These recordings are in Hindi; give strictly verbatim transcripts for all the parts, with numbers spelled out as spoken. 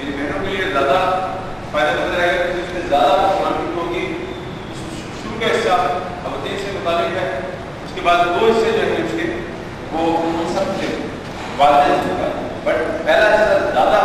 मेरी बहनों के लिए ज़्यादा फायदा नजर आएगा क्योंकि उसमें ज़्यादा मार्केट होगी। शुरू का हिस्सा अवधि से मुताबिक है, उसके बाद दो हिस्से जो है उसके वो सब थे वालदेन से मुताबिक, बट पहला हिस्सा ज़्यादा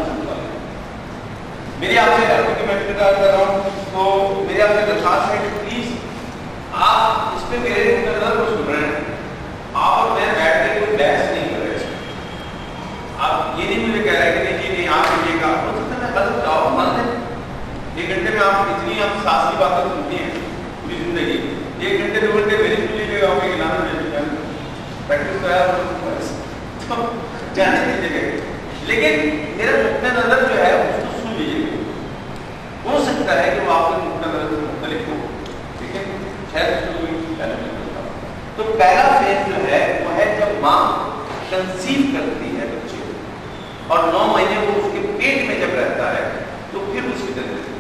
मेरी आपसे मैं कर रहा हूँ। तो मेरी आपसे दरखास्त है कि प्लीज आप इस पे मेरे नजर को सुन रहे हैं, आप और मैं बैठ के कोई बहस नहीं कर रहे। आप ये नहीं मुझे कह रहे कि नहीं जी नहीं आप ये काम हो सकता है गलत जाओ मान लें। एक घंटे में आप इतनी आप सास की बातें सुनती हैं पूरी जिंदगी, एक घंटे दो घंटे मेरी सुन लीजिएगा आपके नाम प्रैक्टिस तो जाने दीजिएगा, लेकिन मेरा नुक्ता नजर जो है उसको सुन लीजिएगा। हो सकता है कि वो आपके नुक्ता नजर से मुख्तलिफ हो, ठीक है, शायद उसको तो पहला फेज जो है वो है जब माँ कंसीव करती है बच्चे को और नौ महीने वो उसके पेट में जब रहता है तो फिर उसकी जरूरत है।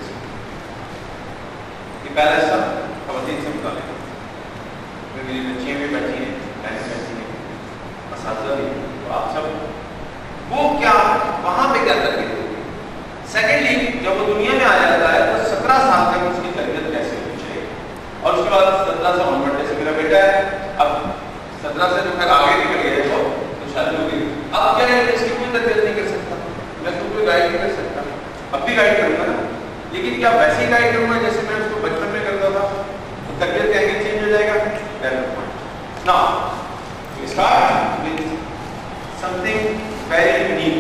ये पहला हिस्सा अवधि से मुताबिक मेरी बच्चियां भी बैठी हैं, बैठी हैं, असातिज़ा भी, तो आप सब वो क्या वहां पे क्या तरकीब होगी। सेकेंडली जब वो दुनिया में आ जाता है तो सत्रह साल तक उसकी तरबियत कैसे होनी चाहिए और उसके बाद सत्रह से ऑनवर्ड, जैसे मेरा बेटा है अब सत्रह से जो फिर आगे निकल गया तो, तो शादी हो गई, अब क्या है इसकी कोई तरबियत नहीं कर सकता, मैं तो कोई गाइड नहीं कर सकता, अब भी गाइड करूंगा ना, लेकिन क्या वैसे ही गाइड करूंगा जैसे मैं उसको बचपन में करता था, तो तरबियत का एंगल चेंज हो जाएगा। Now we start with something very unique.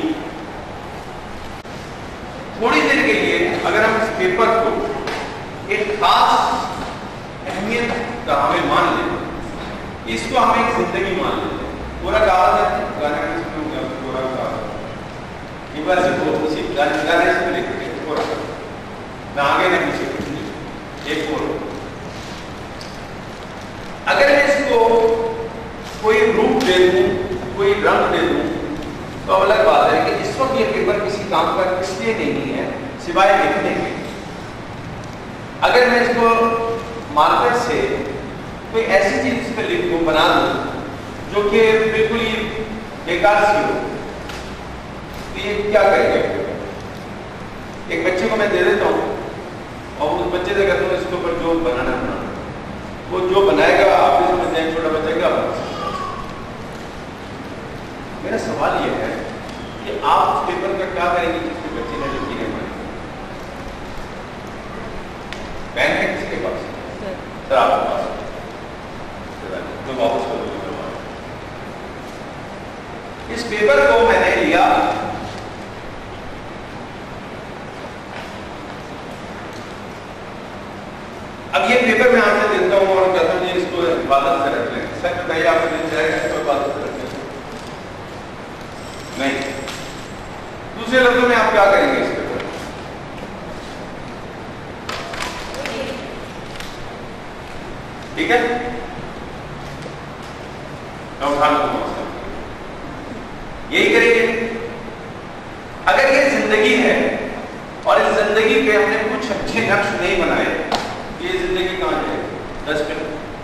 थोड़ी देर के लिए अगर हम इस पेपर को एक खास अहमियत का हमें मान लें, इसको हम एक जिंदगी मान लेते हैं। पूरा कहा है गाने में सुनूंगा पूरा कहा एक बार से वो उसी गाने गाने से लिख के पूरा मैं आगे नहीं पीछे कुछ नहीं, एक और अगर मैं इसको कोई रूप दे दूं, कोई रंग दे दूं, तो अलग बात है कि इस वक्त ये पेपर किसी काम का इसलिए नहीं है सिवाय लिखने के। अगर मैं इसको मार्कर से कोई ऐसी चीज इस पर लिख दूं, बना दूं जो कि बिल्कुल ही बेकार सी हो, तो ये क्या करेगा? एक बच्चे को मैं दे देता हूँ और उस बच्चे से कहता हूँ इसके ऊपर जो बनाना बनाना, वो जो बनाएगा आप भी समझते हैं छोटा बच्चा क्या बना सकता। मेरा सवाल ये है कि आप उस पेपर का क्या करेंगे जिसके बच्चे ने लिखी है? पेन है किसके पास? सर आपके पास तो वापस कर दो। इस पेपर को मैंने लिया, अब ये पेपर मैं आपसे देता हूँ और कहता हूँ ये इसको हिफाजत से रख लें। सर बताइए आपको दिन जाएगा इसको हिफाजत से रख लें? नहीं। दूसरे लफ्जों में आप क्या करेंगे इस पेपर? ठीक है, यही करेंगे। अगर ये जिंदगी है और इस जिंदगी पे हमने कुछ अच्छे नक्श नहीं बनाए, ये जिंदगी कहां जाएगी? डस्टबिन।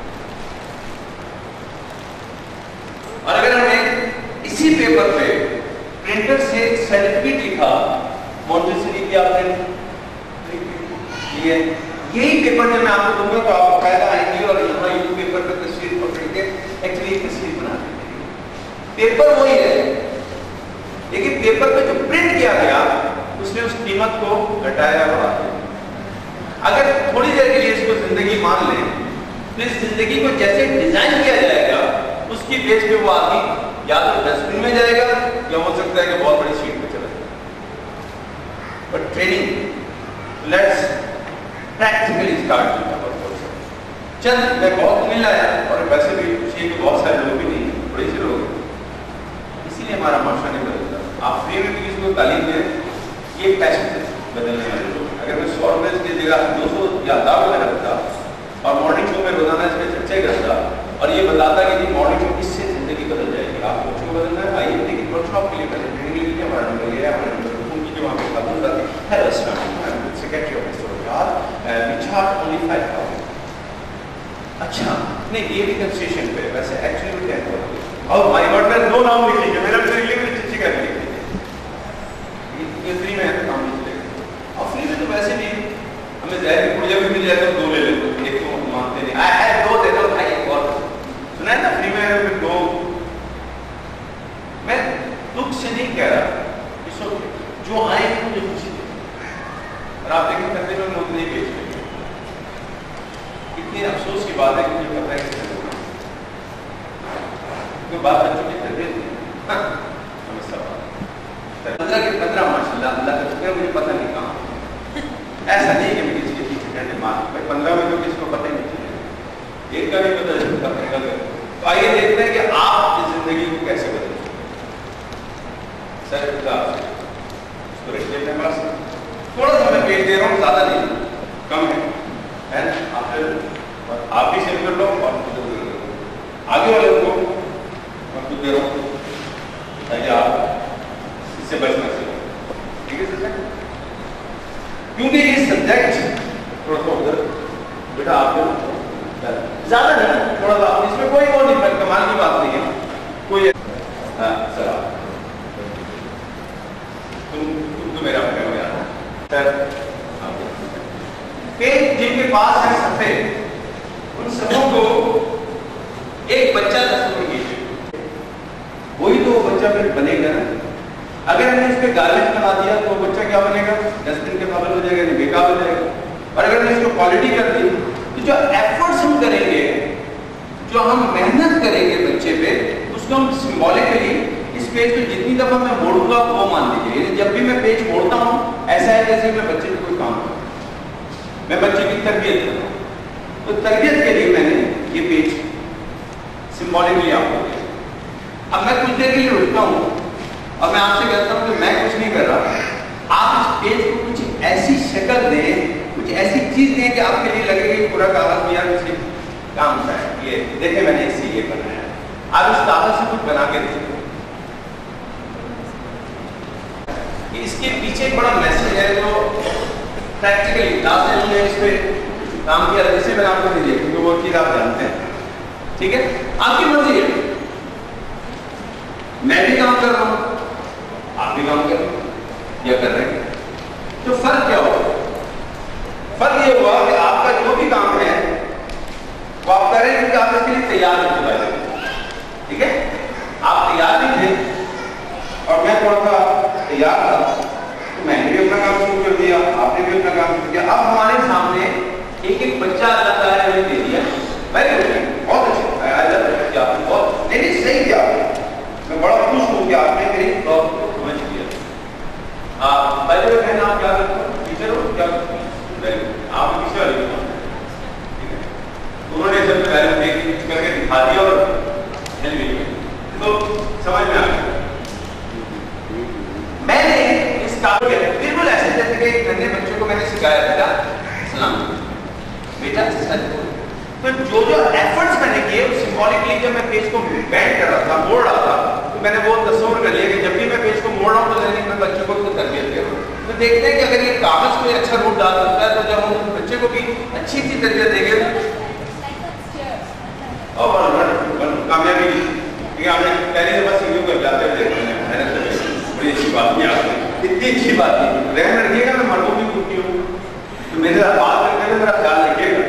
और अगर हमने इसी पेपर पे प्रिंटर से सर्टिफिकेट लिखा मॉन्टेसरी की आपने ये यही पेपर जब मैं आपको दूंगा तो आपको फायदा आएंगे और यहाँ यूट्यूब पेपर पर तस्वीर पकड़ के एक्चुअली एक तस्वीर बना देंगे। पेपर वही है, लेकिन पेपर पे जो प्रिंट किया गया उसने उस कीमत को घटाया बढ़ा दिया। अगर थोड़ी देर के लिए इसको जिंदगी मान लें तो इस जिंदगी को जैसे डिजाइन किया जाएगा उसकी बेस पे वो आदमी या तो डस्टबिन में जाएगा या हो सकता है कि बहुत बड़ी सीट पे चला जाए। But training, let's practically start करना पड़ता है। चल मैं बहुत मिल आया और वैसे भी खुशी के बहुत सारे लोग भी नहीं है, बड़े से लोग, इसीलिए हमारा माशा नहीं बदलता। आप फ्री में भी किसी को तालीम दें, ये पैशन बदलने वाले लोग। अगर मैं सौ रुपये की जगह दो सौ या हज़ार रुपये रखता और मॉर्निंग शो में रोजाना इस पर चर्चा करता और ये बताता कि जी मॉर्निंग शो इससे जिंदगी बदल जाएगी, आपको कुछ बदलना है आइए, लेकिन वर्कशॉप के लिए पहले ट्रेनिंग के लिए हमारा नंबर लिया है, हमारे नंबर फोन कीजिए, वहाँ पे खातून रहती है सेक्रेटरी ऑफ अच्छा नहीं ये भी कंसेशन पे वैसे एक्चुअली क्या है और माय गॉड मैं दो नाम लिख लीजिए, मेरा भी लिख लीजिए, चिट्ठी कर लीजिए, ये फ्री में है काम तुम्हें जहर की पुड़िया भी मिल जाए तो दो ले लो, एक तो मानते नहीं, आए है दो दे दो भाई, एक और सुना है ना फ्री में फिर दो। मैं दुख से नहीं कह रहा, इसको जो आए मुझे खुशी दे। और आप देखें करते हुए लोग नहीं बेच रहे, कितनी अफसोस की बात है कि मुझे पता है कि कोई बात बच्चों की तरबियत पंद्रह के पंद्रह माशाल्लाह अल्लाह का शुक्र है, मुझे पता नहीं कहाँ। ऐसा नहीं कि मैं किसी के पीछे कहने मार भाई पंद्रह में तो किसी को पता ही नहीं चलेगा, एक का भी पता चलता। तो आइए देखते हैं कि आप इस जिंदगी को कैसे बदलें। सर इसको रखिए अपने पास, थोड़ा सा मैं पेज दे रहा हूँ, ज्यादा नहीं, कम है, है ना। आप फिर आप भी सेव कर लो और आगे वाले को मैं खुद दे रहा हूँ ताकि आप इससे बचना चाहिए, ठीक है सर। क्योंकि ये सब्जेक्ट थोड़ा सा उधर बेटा आप ज्यादा नहीं, थोड़ा सा इसमें कोई वो नहीं, कमाल की बात नहीं है कोई। हाँ सर तुम तुम तो मेरा हो यार सर। पेज जिनके पास है सफेद, उन सबों को एक बच्चा तस्वीर कीजिए, वही तो बच्चा फिर बनेगा ना। अगर हमने इस पे गार्बेज बना दिया तो बच्चा क्या बनेगा, डस्टबिन के काबिल हो जाएगा, नहीं बेकार हो जाएगा। और अगर हमने इसको क्वालिटी कर दी तो जो एफर्ट्स हम करेंगे, जो हम मेहनत करेंगे बच्चे पे, उसको हम सिंबॉलिकली इस पेज को जितनी दफा मैं मोड़ूंगा वो मान लीजिए, जब भी मैं पेज मोड़ता हूँ ऐसा है जैसे मैं बच्चे पे कोई काम कर रहा हूँ, मैं बच्चे की तरबियत कर रहा हूँ। तो तरबियत के लिए मैंने ये पेज सिंबॉलिकली आपको दिया। अब मैं कुछ देर के लिए रुकता हूँ और मैं आपसे कहता हूँ कि मैं कुछ नहीं कर रहा, आप इस पेज को कुछ ऐसी शक्ल दें, कुछ ऐसी चीज दें कि आपके लिए लगे कि पूरा कागज भी यार किसी काम का है, ये देखे मैंने इससे ये बनाया। आप इस कागज से कुछ बना के देखो। इसके पीछे एक बड़ा मैसेज है जो प्रैक्टिकली लास्ट टाइम हमने इस पे काम किया, जिसे मैंने आपको नहीं दिया क्योंकि वो चीज आप जानते हैं, ठीक है। आपकी मर्जी है, मैं भी काम कर रहा हूँ, आप भी काम कर रहे हैं या कर रहे हैं, तो फर्क क्या हुआ? फर्क ये हुआ कि आपका जो भी काम है वो आप कर रहे हैं क्योंकि आप इसके लिए तैयार नहीं थे, ठीक है। आप तैयार नहीं थे और मैं थोड़ा सा तैयार था, तो मैंने भी अपना काम शुरू कर दिया, आपने भी अपना काम शुरू किया। अब हमारे सामने एक एक बच्चा अल्लाह ताला ने दे दिया, वेरी गुड, बहुत अच्छा, आपने बहुत नहीं नहीं सही किया, मैं बड़ा खुश हूँ कि आपने मेरी प्रॉब्लम को समझ लिया। आप पहले कहना आप क्या करते हो, टीचर हो क्या करते हो, आप पीछे वाले ठीक है। उन्होंने सब पहले देख करके दिखा दिया और तो समझ में आ गया। मैंने इस काम के बिल्कुल ऐसे जैसे कि नन्हे बच्चों को मैंने सिखाया था, सलाम बेटा सच बोल। तो जो जो एफर्ट्स मैंने किए सिंबॉलिकली जब मैं पेज को बेंड कर रहा था, मोड़ रहा था, तो मैंने वो तस्वीर कर लिया कि जब भी मैं पेज को मोड़ रहा हूँ तो यानी मैं बच्चों को तो तरबियत दे रहा हूँ। तो देखते हैं कि अगर ये कागज कोई अच्छा रूप डाल सकता है तो जब हम बच्चे को भी अच्छी सी तरबियत देंगे और कामयाबी आपने पहले दफा सीढ़ियों को जाते हुए बड़ी अच्छी बात नहीं, आपने इतनी अच्छी बात नहीं रहन रखिएगा। मैं मर्दों की कुर्ती हूँ तो मेरे साथ बात करते हुए मेरा ख्याल रखिएगा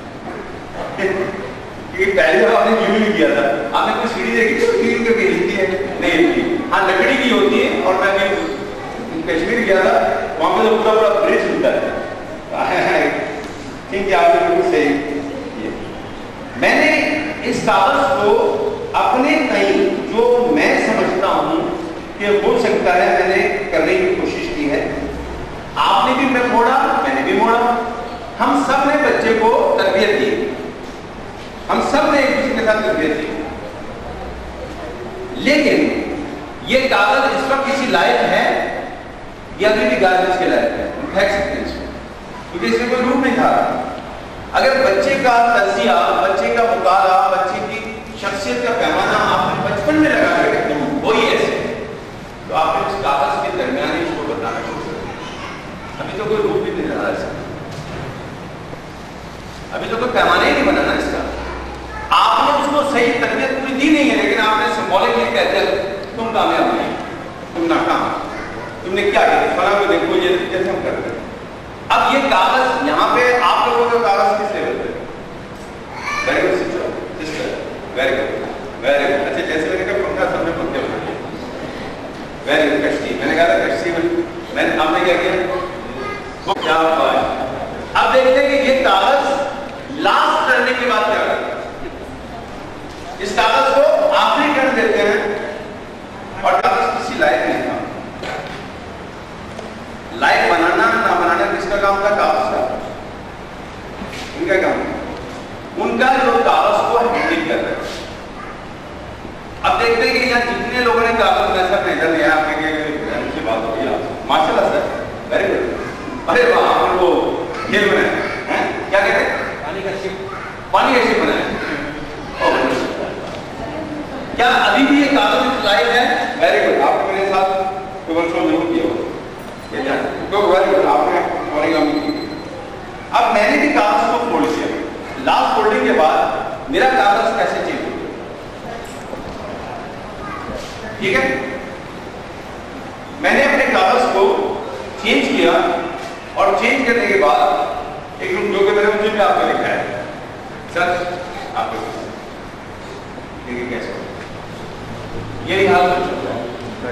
क्योंकि पहले दफा आपने यूं नहीं किया था, आपने कोई सीढ़ी देखी तो सीढ़ी के भेजी है नहीं, हाँ लकड़ी की होती है। और मैं भी कश्मीर गया था, वहां पे तो पूरा पूरा ब्रिज होता है, ठीक है आपने बिल्कुल सही। मैंने इस कागज को अपने कहीं जो मैं समझता हूं कि हो सकता है मैंने करने की कोशिश की है, आपने भी मैं मोड़ा, मैंने भी मोड़ा, हम सब ने बच्चे को तरबियत दी, हम सब ने एक दूसरे के साथ तरबियत दी। लेकिन ये कागज इस वक्त किसी लायक है या अभी भी गार्बेज के लायक है, हम फेंक सकते हैं इसको क्योंकि इसमें कोई रूप नहीं था। अगर बच्चे का तजिया, बच्चे का मुताला, बच्चे की शख्सियत का पैमाना आपने बचपन में लगा के रखा वही ऐसे, तो आपने उस कागज के दरमियान ही इसको बताना शुरू कर दिया। अभी तो कोई रूप भी नहीं रहा इसका, अभी तो कोई पैमाना ही नहीं बनाना इसका। आपने उसको सही तरबियत पूरी दी नहीं है, लेकिन आपने सिंबॉलिकली कह दिया तुम कामयाब नहीं, तुम नाकाम, तुमने क्या किया, फला को देखो ये जैसे हम कर रहे हैं। अब ये कागज यहाँ पे आप लोगों का कागज किस लेवल पे? Very good sister, sister, very good, very good. अच्छा, जैसे मैंने कहा पंखा सब में पंखे बना दिए, वेरी गुड। कश्ती, मैंने कहा था कश्ती में, मैंने आपने क्या किया? वो क्या बात। अब देखते हैं कि ये कागज लास्ट करने के बाद क्या करता है। इस कागज को आखिरी टर्न देते हैं और कागज किसी लायक नहीं था। लाइट बनाना ना बनाना किसका काम था? कागज का। उनका काम, उनका जो कागज को हैंडल कर रहे हैं। अब देखते हैं कि यहाँ जितने लोगों ने कागज में सब इधर लिया, आपने की बात हो गई, माशाल्लाह सर, वेरी गुड। अरे वाह, आप वो खेल बनाए हैं, क्या कहते हैं? पानी का शिप, पानी का शिप बनाए। क्या अभी भी ये कागज लाइव है? वेरी गुड, आपने मेरे साथ केवल शो जरूर किया हो, तो वेरी गुड, आपने ओरिगामी की। अब मैंने भी कागज को फोल्ड किया, लास्ट फोल्डिंग के बाद मेरा कागज कैसे चेंज हो गया? ठीक है, मैंने अपने कागज को चेंज किया और चेंज करने के बाद एक जो कि मैंने मुझे भी आपको लिखा है सर, आपको देखिए कैसे यही हाल हो चुका है।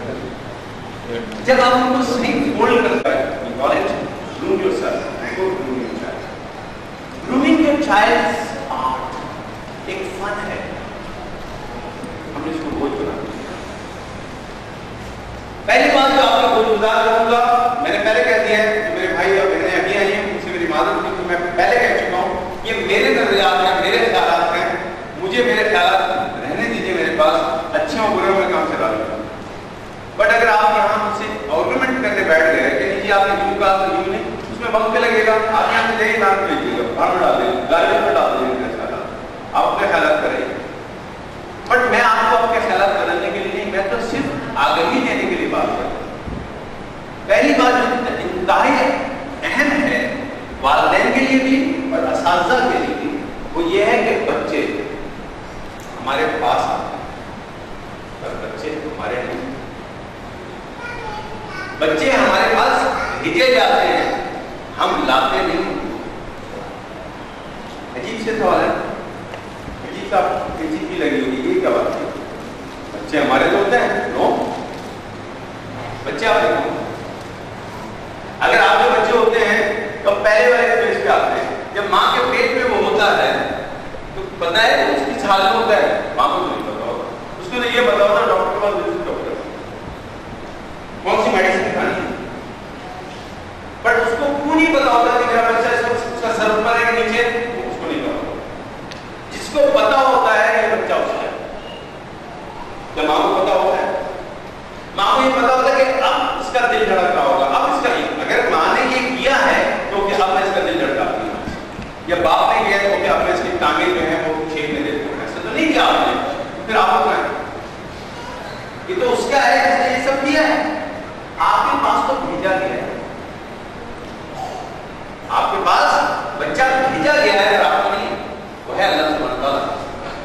जब आप उनको सही फोल्ड करते हैं, knowledge groom yourself, I go groom your child. Grooming your child's art एक फन है, हमने इसको बोझ बना दिया। पहली बात जो आपको बोझ गुजार करूंगा, मैंने पहले कह दिया है, जो मेरे भाई और बहनें अभी आई हैं उनसे मेरी मादत की, तो मैं पहले कह चुका हूं, ये मेरे नजरियात हैं, मेरे ख्यालात हैं, मुझे मेरे ख्यालात रहने दीजिए मेरे पास, अच्छे और बुरे में काम चला लूंगा। बट अगर आप यहाँ मुझसे आर्गुमेंट करने बैठ गए कि नहीं जी आपने यूं कहा तो यूं नहीं, उसमें वक्त पे लगेगा, आप यहाँ से जाइए, नाम भेजिएगा, बाहर में डाल देंगे, गाड़ी में डाल देंगे, आप अपने ख्यालात करेंगे। बट मैं आपको आपके ख्यालात बदलने के लिए नहीं, मैं तो सिर्फ आगाही देने के लिए बात कर रहा हूं। पहली बात जो इंतहाई अहम है वालिदैन के लिए भी और असातिज़ा के लिए भी, वो ये है कि बच्चे हमारे पास आते हैं पर बच्चे हमारे नहीं। बच्चे हमारे पास भेजे जाते हैं, हम लाते नहीं। अजीब से सवाल है, अजीब सा अजीब भी लगी होगी, ये क्या बात है? बच्चे हमारे तो होते हैं, नो, बच्चे आप देखो, अगर आपके बच्चे होते हैं तो पहले वाले पेज पे आते हैं, जब माँ के पेट में वो होता है तो पता है उसकी हाल में होता है, माँ को नहीं पता होगा, उसको तो ये पता होता डॉक्टर के पास विजिट डॉक्टर कौन सी मेडिसिन खानी है, बट उसको क्यों नहीं पता होता कि मेरा बच्चा इस वक्त उसका सर ऊपर है कि नीचे, उसको नहीं पता होता। जिसको पता होता है ये बच्चा उसका है, जब माँ को पता होता है, माँ को ये पता होता है कि अब इसका दिल धड़क रहा होगा, अब इसका ये, अगर माँ ने ये किया है तो कि अब मैं इसका दिल धड़का दूंगा, या बाप ने किया है तो कि अब मैं इसकी टांगे जो है वो छेदने देता हूँ, ऐसा तो नहीं किया आपने, फिर आप अपना ये तो उसका है जिसने ये सब किया है। आपके पास तो भेजा गया है, आपके पास बच्चा भेजा गया है, आपको नहीं, वो है अल्लाह सुब्हानहू व तआला।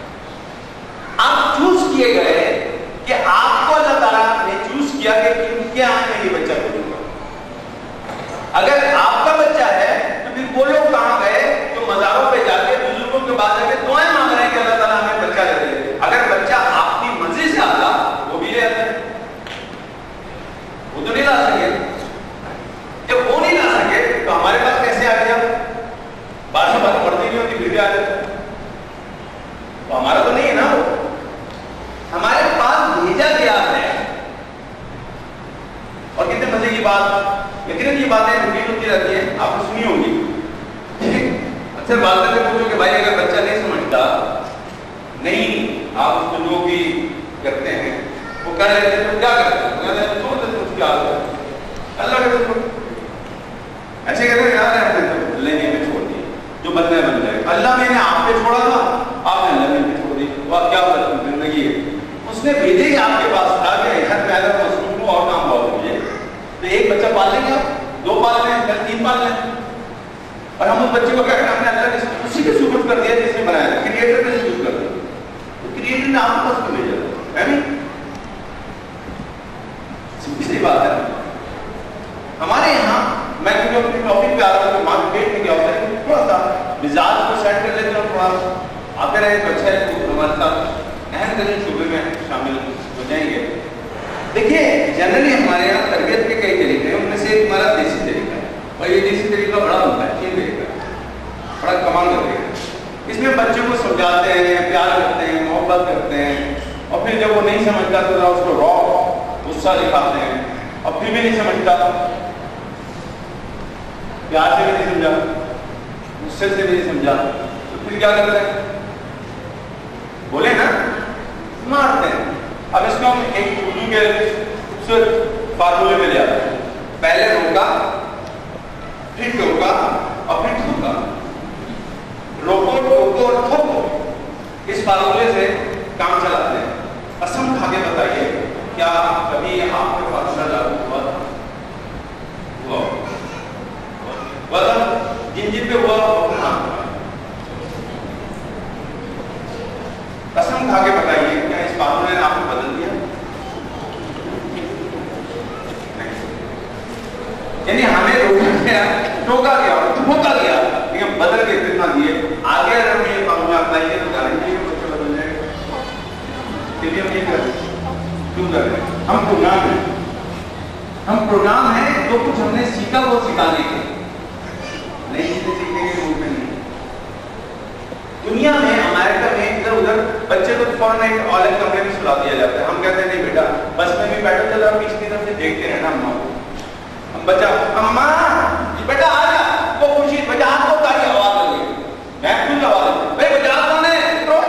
आप चूज किए गए कि आपको अल्लाह ताला ने चूज किया कि किनके आंख में ये बच्चा बोलूंगा। अगर आपका बच्चा है तो फिर वो लोग कहां गए जो मज़ारों पे जाके बुजुर्गों के बाद जाके दुआएं मांग रहे हैं कि अल्लाह ताला हमें बच्चा दे दे। अगर बच्चा आपकी मर्जी से आता वो भी ले आता, वो तो नहीं ला सके। जब वो नहीं ला सके तो हमारे पास कैसे आ गया? बात बात पढ़ती नहीं होती फिर भी आ जाता, तो हमारा तो नहीं है ना, वो हमारे पास भेजा गया है। और कितने मजे की बात, यकीनन ये बातें रिपीट होती रहती हैं, आपने सुनी होगी। अक्सर बात करते पूछो कि भाई अगर बच्चा नहीं समझता, नहीं आप उसको जो भी करते हैं वो कर लेते हैं तो क्या करते हैं? छोड़ देते हैं उसकी आदत, अल्लाह के छोड़, ऐसे कहते हैं यार अल्लाह ने हमें छोड़ दिया, जो बनना है बन जाएगा। अल्लाह मैंने आप पे छोड़ा था, आपने अल्लाह ने छोड़ दी, वो आप क्या जिंदगी है? उसने भेजे ही आपके पास था कि हर पैदा मसरूफ को और काम बहुत मुझे, तो एक बच्चा पाल लेंगे आप, दो पाल लें, कल तीन पाल लें, और हम उस बच्चे को क्या करना, हमने अल्लाह के उसी के सुपुर्द कर दिया जिसने बनाया, क्रिएटर ने सुपुर्द कर दिया, तो क्रिएटर ने आपके पास को भेजा है नहीं? सीधी सी बात है। हमारे यहाँ मैं क्योंकि अपनी टॉपिक पे आ रहा हूँ, रहे तो अच्छा है, तो हमारे साथ अहम तरीन शोबे में शामिल हो जाएंगे। देखिए जनरली हमारे यहाँ तरबियत के कई तरीके हैं, उनमें से एक हमारा देसी तरीका है, और ये देसी तरीका बड़ा होता है, चीन तरीका बड़ा कमाल का तरीका है। इसमें बच्चों को समझाते हैं, प्यार करते हैं, मोहब्बत करते हैं, और फिर जब वो नहीं समझता तो उसको रॉ गुस्सा दिखाते हैं, और फिर भी नहीं समझता, प्यार से भी नहीं समझा, गुस्से से भी नहीं समझा, तो फिर क्या करते हैं? बोले ना, मारते हैं। अब इसको हम एक उर्दू के खूबसूरत फार्मूले में ले आते हैं, पहले रोका, फिर टोका और फिर ठोका। रोको, टोको और ठोको, इस फार्मूले से काम चलाते हैं। कसम खा के बताइए, क्या कभी आपके फार्मूला लागू हुआ था? हुआ हुआ था, जिन जिन पे हुआ अपना कसम खा के बताइए, क्या इस फार्मूले ने आपको बदल दिया? यानी हमें रोका गया, टोका गया, ठोका गया, लेकिन बदल के कितना दिए। आगे अगर हम ये फार्मूला अपनाएंगे तो गारंटी है बच्चे बदल जाएंगे। इसलिए हम ये कर क्यों कर रहे हैं? हम प्रोग्राम है, हम प्रोग्राम है, जो कुछ हमने सीखा वो सिखाने के, नहीं चीजें सीखने के रूप में नहीं। दुनिया में, अमेरिका में इधर उधर बच्चे को फौरन एक अलग कमरे में सुला दिया जाता है। हम कहते हैं नहीं बेटा, बस में भी बैठो, चलो आप पिछली तरफ से देखते रहना अम्मा को। हम बच्चा, अम्मा बेटा आ जा, वो खुशी वजाहत को तारी आवाज लगी, मैं खुद आवाज लगी, भाई वजाहत कौन है?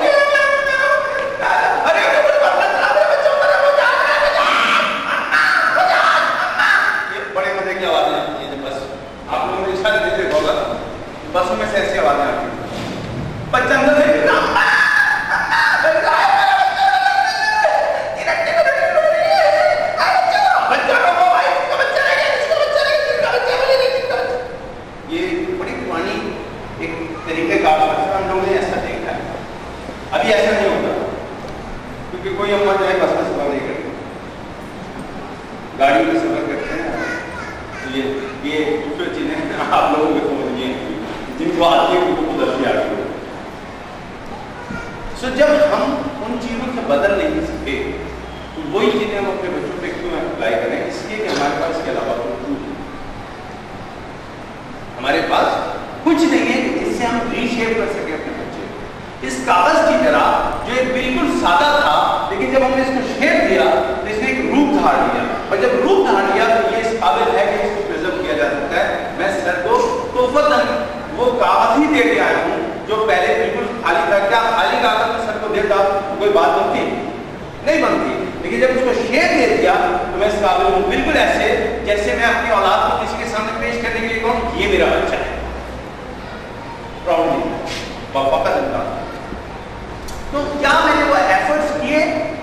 अरे कुछ पता चला मेरे बच्चों को, वजाहत वजाहत वजाहत, ये बड़े मजे की आवाजें आती हैं। बस आप लोगों ने इशारे देते होगा, बसों में से ऐसी आवाजें आती हैं। बच्चा अंदर से अभी ऐसा नहीं होता, क्योंकि कोई अम्मा जो है बस में सफर नहीं करती, गाड़ी में सफर करते हैं। तो ये ये दूसरी चीजें आप लोगों को समझिए, जिनको आती है उनको खुद अच्छी आती है। सो जब हम उन चीजों से बदल नहीं सके, तो वही चीजें हम अपने बच्चों पे क्यों अप्लाई करें? इसलिए कि हमारे पास इसके अलावा कुछ हमारे पास कुछ नहीं है जिससे हम रीशेप कर सके अपने बच्चे। इस कागज की तरह जो एक बिल्कुल सादा था, लेकिन जब हमने इसको शेप दिया तो इसने एक रूप धार लिया, और जब रूप धार लिया तो ये इस काबिल है कि इसको प्रिजर्व किया जा सकता है। मैं सर को तोहफतन वो कागज ही दे के आया हूँ जो पहले बिल्कुल खाली था। क्या खाली कागज में सर को देता तो कोई बात बनती? नहीं बनती। लेकिन जब उसको शेप दे दिया तो मैं इस काबिल हूँ, बिल्कुल ऐसे जैसे मैं अपनी औलाद को किसी के सामने पेश करने के लिए कहूँ ये मेरा बच्चा है, प्राउडली वफाकत जनता। तो क्या मैंने वो एफर्ट्स किए?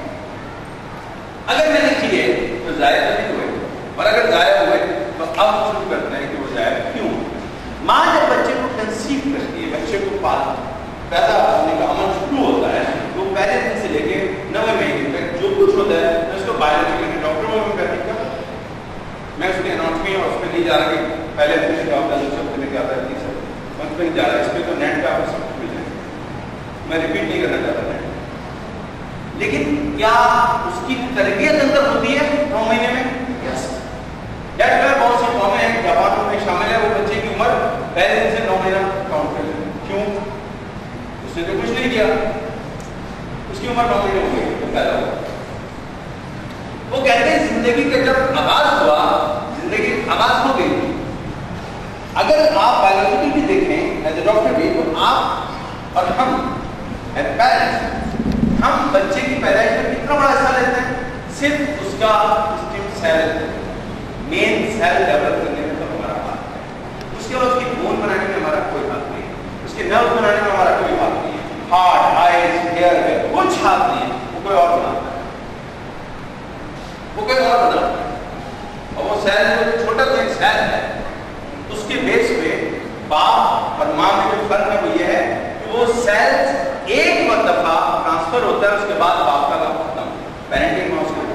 अगर मैंने किए तो जाया तो नहीं हुए, और अगर जाया हुए तो अब शुरू करते हैं कि वो जाया क्यों। माँ जब बच्चे को कंसीव करती है, बच्चे को पाल पैदा होने का अमल शुरू होता है, तो पहले दिन से लेके नवे महीने तक जो कुछ होता है मैं उसको बायोलॉजी के डॉक्टर होम्योपैथिक का, मैं उसकी एनाटॉमी और उसमें नहीं जा रहा कि पहले दिन से क्या होता है, दूसरे दिन क्या होता है, तीसरे दिन नहीं जा रहा है। इसमें तो नेट पे आपको सब कुछ मिल जाए, मैं रिपीट नहीं करना चाहता नेट। लेकिन क्या उसकी तरबियत अंदर होती है नौ महीने में? यस। दैट्स व्हाई बहुत सी कौमें हैं जापान में शामिल है, वो बच्चे की उम्र पहले दिन से नौ महीना काउंट कर लेते हैं। क्यों? उसने तो कुछ नहीं किया, उसकी उम्र नौ महीने हो गई तो पैदा हुआ। वो कहते हैं जिंदगी का जब आगाज हुआ, जिंदगी आगाज हो गई। अगर आप बायोलॉजिकली भी देखें एज ए डॉक्टर भी, तो आप और हम एज पेरेंट्स, हम बच्चे की पैदाइश में कितना बड़ा हिस्सा लेते हैं? सिर्फ उसका stem cell, main cell develop करने में तो हमारा हाथ है। उसके बाद उसकी बोन बनाने में हमारा कोई हाथ नहीं है, उसके नर्व बनाने में हमारा कोई हाथ नहीं है, हार्ट, आईज, हेयर है, कुछ हाथ नहीं है, वो कोई और बनाता है, वो कोई और बनाता है। और वो सेल जो छोटा सा सेल है, उसके बेस पे बाप और माँ में जो फर्क है वो ये है कि वो सेल एक दफा ट्रांसफर होता है, उसके बाद बाप का काम खत्म, पेरेंटिंग में उसके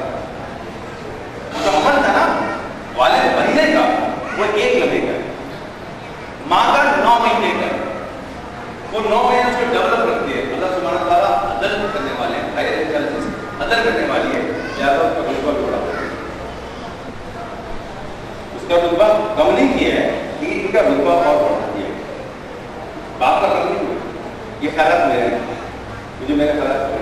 जो अमल था ना वाले बनने का, वो एक लगेगा। माँ का नौ महीने का, वो नौ महीने उसको डेवलप करती है, मदर करने वाली है, या तो उसका रुतबा थोड़ा उसका रुतबा कम नहीं किया है, लेकिन इनका रुतबा और बढ़ा दिया है। बाप का कम नहीं हुआ, ये ख्याल मेरे हैं, मुझे मेरा ख्याल।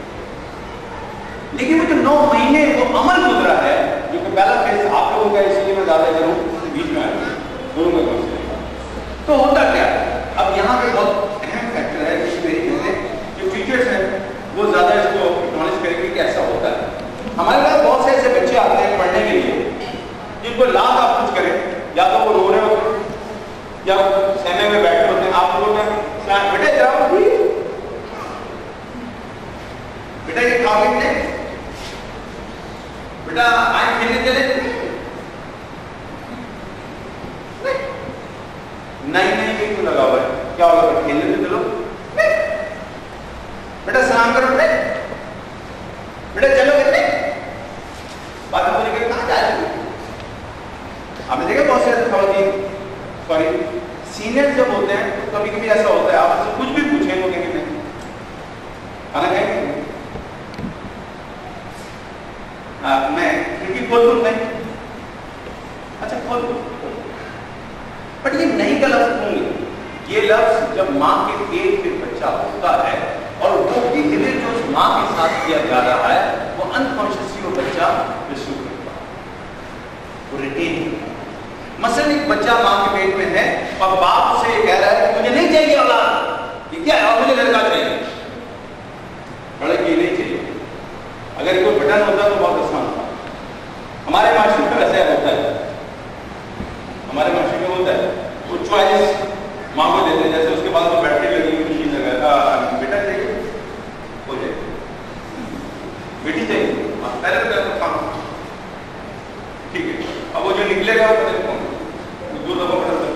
लेकिन वो जो नौ महीने वो अमल गुजरा है, जो कि पहला फेज आप लोगों का, इसलिए मैं ज्यादा करूँ बीच में आया दोनों में कौन से तो होता क्या है। अब यहाँ पे बहुत अहम फैक्टर है जिसमें जो टीचर्स हैं वो ज्यादा इसको एक्नॉलेज करेंगे कि ऐसा होता है। हमारे पास बहुत से ऐसे बच्चे आते हैं पढ़ने के लिए जिनको लाख आप कुछ करें, या तो वो रो रहे होते हैं या सहमे में बैठे होते हैं, आप लोगों ने बेटे जाओ बेटा ये खाओगे बेटे, बेटा आए खेलने चले, नहीं नहीं नहीं क्यों लगा हुआ है, क्या होगा खेलने तो चलो, बेटा सलाम करो बेटे, बेटा चलो बेटे, बात पूरी करके कहाँ जा रहे हो। आपने देखा बहुत से ऐसे खवातीन सॉरी सीनियर जब होते हैं तो कभी कभी ऐसा होता है आपसे कुछ भी पूछें तो कहेंगे नहीं, खाना खाएंगे मैं खिड़की खोल दूं, नहीं अच्छा खोल दूं, बट ये नहीं का लफ्ज होंगे, ये लफ्ज जब माँ के पेट में बच्चा होता है और वो बिहेवियर जो उस माँ के साथ किया जा रहा है वो अनकॉन्शियसली वो बच्चा विश्व करता है, वो रिटेन। मसलन एक बच्चा माँ के पेट में है और बाप उसे कह रहा है मुझे नहीं चाहिए औलाद, ये क्या है, मुझे लड़का चाहिए, बड़े ये नहीं चाहिए। अगर कोई बटन होता तो बहुत आसान था। हमारे माशरे में ऐसा होता है, हमारे माशरे में होता है वो चॉइस माँ को देते हैं, जैसे उसके बाद वो बैटरी लगी हुई मशीन लगा, बेटा चाहिए हो जाए, बेटी चाहिए पहले तो काम ठीक है, अब वो जो निकलेगा वो पता कौन दो दफा पता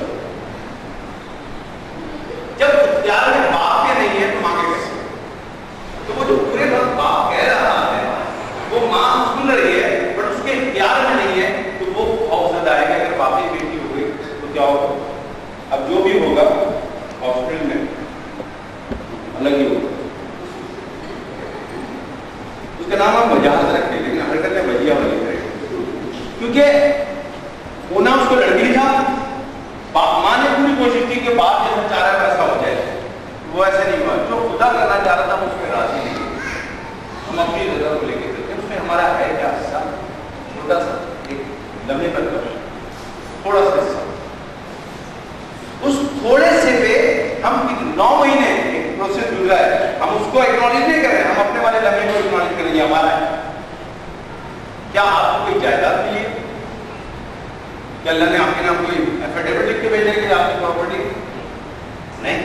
जब प्यार में बाप के नहीं है तो माँ के कैसे, तो वो जो पूरे वक्त बाप कह रहा है वो माँ सुन रही है बट उसके प्यार में नहीं है, तो वो खौफजदा आएगा। अगर बाप की बेटी हो गई तो क्या होगा, अब जो भी होगा हॉस्पिटल में अलग ही होगा, उसका नाम हम वजाहत रखें लेकिन हरकतें वजिया वाली करेंगे, क्योंकि होना उसको लड़की था, बाप माँ ने पूरी कोशिश की कि बाप जैसा चाह रहा है वैसा हो जाए, वो ऐसे नहीं हुआ, जो खुदा करना चाह रहा था उसमें राजी नहीं, हम अपनी रजा को लेकर चलते हैं, उसमें हमारा है क्या हिस्सा, छोटा सा एक लम्हे पर थोड़ा सा हिस्सा, उस थोड़े से पे हम नौ महीने एक प्रोसेस गुजरा है, हम उसको एक्नॉलेज नहीं कर रहे, हम अपने वाले लम्हे को एक्नॉलेज कर रहे हैं, हमारा है। क्या आपको कोई जायदाद मिली है, क्या अल्लाह ने आपके नाम कोई एफिडेविट लिख के भेजा कि आपकी प्रॉपर्टी नहीं,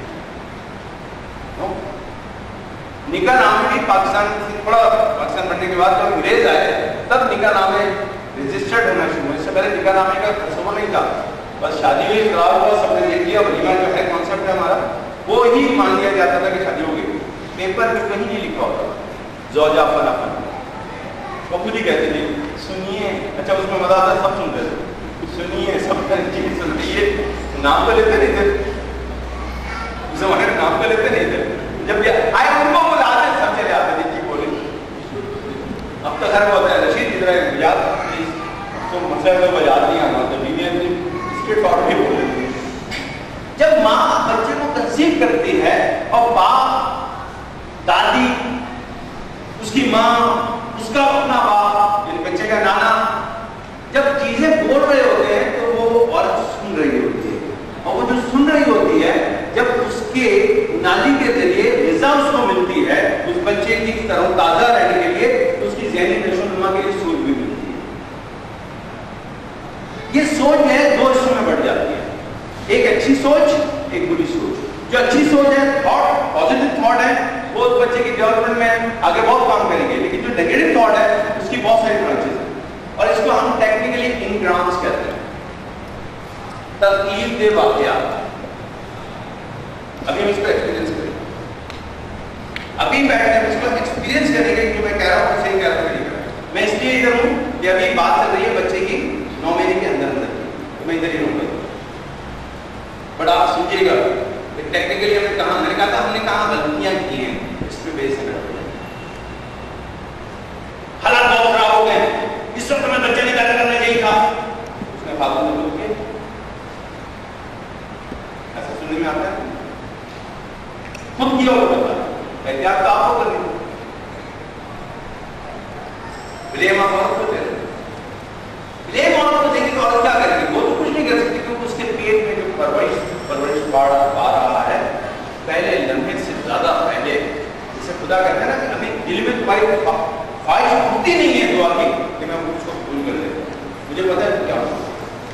नो निकाह नामे भी पाकिस्तान से थोड़ा पाकिस्तान बनने के बाद जब अंग्रेज आए तब निकाह नामे रजिस्टर्ड होना शुरू हुए, इससे पहले निकाह नामे का तस्वर नहीं था, बस शादी हुई करार हुआ, सबने देख लिया, वलीमा जो है कॉन्सेप्ट है हमारा वो ही मान लिया जाता था कि शादी हो गई, पेपर में कहीं नहीं लिखा होता ज़ौजा फला फला, वो खुद ही कहते थे सुनिए, अच्छा उसमें मजा आता सब सुनते थे, सुनिए सब सुनिए, नाम तो लेते नहीं थे उस जमाने में, नाम तो लेते नहीं थे, जब आए उनको बुलाते सब चले आते थे जी बोले, अब तो घर होता है रशीद इधर याद तो मसला तो याद नहीं आना, तो बीवी इसके तौर पे बोल रहे थे। जब माँ बच्चे को कंसीव करती है और बाप दादी उसकी माँ उसका अपना बाप यानी बच्चे का नाना जब चीजें बोल रहे होते हैं तो वो औरत सुन रही होती है, और वो जो सुन रही होती है जब उसके नाली के जरिए ग़िज़ा उसको मिलती है उस बच्चे की तरह ताजा रहने के लिए, तो उसकी ज़हनी नशोनुमा के लिए सोच भी मिलती है। ये सोच है दो हिस्सों में बढ़ जाती है, एक अच्छी सोच एक बुरी सोच। जो अच्छी सोच है थॉट, पॉजिटिव थॉट है, वो उस बच्चे की डेवलपमेंट में आगे बहुत काम करेंगे, लेकिन जो नेगेटिव थॉट है उसकी बहुत सारी ब्रांचेस हैं और इसको हम टेक्निकली इनग्राम्स कहते हैं, तरकीब दे वाक़यात। अभी हम इसको एक्सपीरियंस करेंगे, अभी बैठने में इसको एक्सपीरियंस करेंगे कि मैं कह रहा हूँ सही कह रहा हूँ। मैं इसलिए इधर हूँ कि अभी बात चल रही है बच्चे की नौ महीने के अंदर अंदर, तो मैं इधर ही रहूँगा, बट आप समझिएगा टेक्निकली हमने कहा, मैंने कहा था हमने कहा गलतियां की हैं, इस पे बेस करना। समय बच्चे ने पैदा करना चाहिए था, उसने फालतू में बोल के ऐसा सुनने में आता है। खुद किया हुआ बता एहतियात तो आपको करनी है। ब्लेम आप औरत को दे रहे, ब्लेम औरत को देंगे तो औरत क्या करेगी? वो तो कुछ नहीं कर सकती क्योंकि उसके पेट में जो परवरिश परवरिश बाढ़ आ रहा है पहले लम्हे से ज्यादा पहले, जिसे खुदा कहते हैं ना कि अभी दिल में तुम्हारी ख्वाहिश उठती नहीं है दुआ की कि मैं उसको भूल कर ले, मुझे पता है क्या होगा।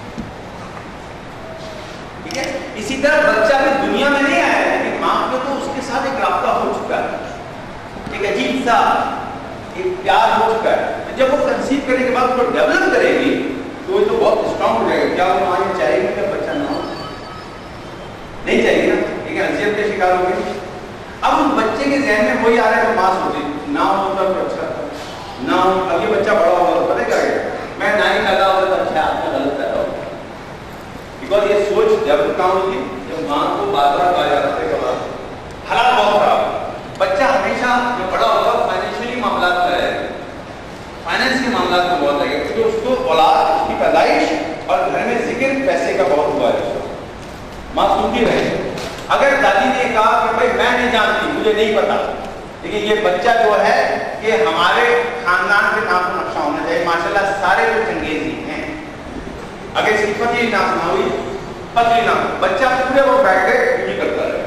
ठीक है, इसी तरह बच्चा भी दुनिया में नहीं आया है लेकिन मां को तो उसके साथ एक रास्ता हो चुका है, एक अजीब सा एक प्यार हो चुका है। तो जब वो कंसीव करने के बाद वो डेवलप करेगी तो वो तो बहुत स्ट्रांग हो जाएगा। क्या वो मां चाहेगी कि बच्चा ना हो? नहीं चाहिए ना, ठीक है, नसीहत के शिकार हो गए। अब उस बच्चे के जहन में वही आ रहा है तो मां सोचती ना होता तो अच्छा था, ना हो। अब ये बच्चा बड़ा होगा तो पता क्या करेगा, मैं ना ही पैदा होगा तो अच्छा, आपने गलत पैदा होगा। बिकॉज ये सोच जब कहाँ होगी जब मां को बार बार कहा जाता है कि हालात बहुत खराब। बच्चा हमेशा जब बड़ा होगा फाइनेंशियली मामला में रहेगा, फाइनेंस के मामला में बहुत लगेगा क्योंकि उसको औलाद, उसकी पैदाइश और घर में जिक्र पैसे का बहुत हुआ है। मां सुनती रहे। अगर दादी ने कहा कि भाई मैं नहीं जानती, मुझे नहीं पता, लेकिन ये बच्चा जो है कि हमारे खानदान के नाम पर नक्शा होना चाहिए। माशाल्लाह सारे लोग चंगेजी हैं। अगर इसकी पतली नाम ना हुई, पतली नाम, बच्चा पूरे वो बैठ गए ड्यूटी करता है,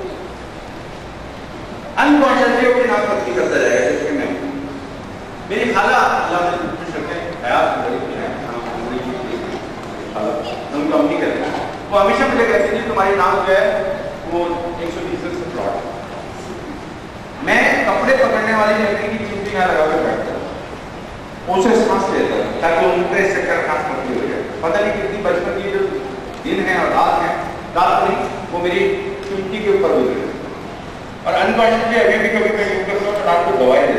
अनकॉन्शियसली उसके नाम पतली करता रहेगा। जैसे मैं मेरी खाला अल्लाह ने खुश रखे हयात बड़ी है, उनका हम नहीं करते, वो हमेशा मुझे कहती थी तुम्हारी नाम जो है वो एक सौ बीस से प्लॉट। मैं कपड़े पकड़ने वाली लकड़ी की चिमटी यहाँ लगा कर बैठता हूँ, उसे सांस लेता हूँ ताकि उनके चक्कर खास पतली हो जाए। पता नहीं कितनी बचपन की जो दिन है और रात है, रात नहीं वो मेरी चिमटी के ऊपर गुजरे और अनकॉन्शियसली अभी भी कभी मैं यूज करता हूँ तो नाम को दवाई